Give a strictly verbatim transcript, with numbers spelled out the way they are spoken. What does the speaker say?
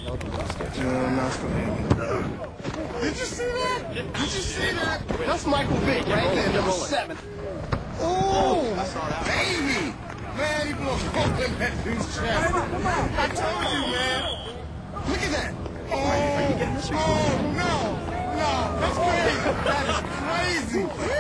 No, no, still hanging. Did you see that? Did you see that? That's Michael Vick right there, number seven. Oh, baby! Man, he blew a hole in that dude's chest. I told you, man. Look at that. Oh, oh no, no, that's crazy. That is crazy.